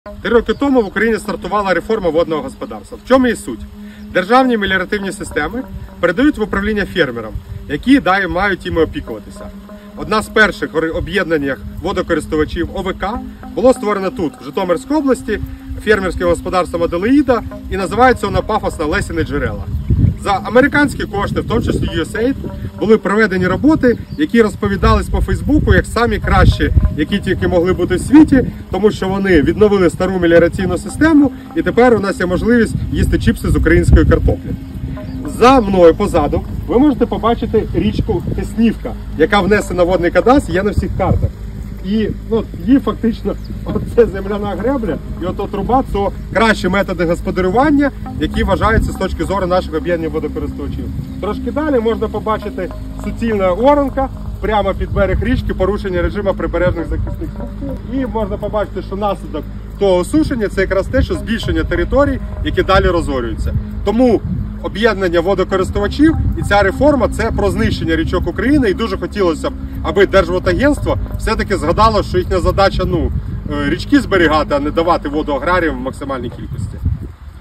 3 роки тому в Україні стартувала реформа водного господарства. В чому її суть? Державні меліоративні системи передають в управління фермерам, які далі мають іми опікуватися. Одна з перших об'єднань водокористувачів ОВК було створено тут, в Житомирській області, фермерським господарством Аделаїда, і називається воно пафосно Лесіни джерела. За американські кошти, в тому числі USAID, були проведені роботи, які розповідались по Фейсбуку як самі кращі, які тільки могли бути в світі, тому що вони відновили стару меліораційну систему, і тепер у нас є можливість їсти чіпси з української картоплі. За мною позаду ви можете побачити річку Теснівка, яка внесена в водний кадастр, є на всіх картах. І її фактично оце земляна гребля і ото труба – це кращі методи господарювання, які вважаються з точки зору наших об'єднань водокористувачів. Трошки далі можна побачити суцільна оранка прямо під берег річки, порушення режиму прибережних захисних смуг. І можна побачити, що наслідок того осушення – це якраз те, що збільшення територій, які далі розорюються. Тому об'єднання водокористувачів і ця реформа – це про знищення річок України, і дуже хотілося б, аби Держводагентство все-таки згадало, що їхня задача річки зберігати, а не давати воду аграріям в максимальній кількості.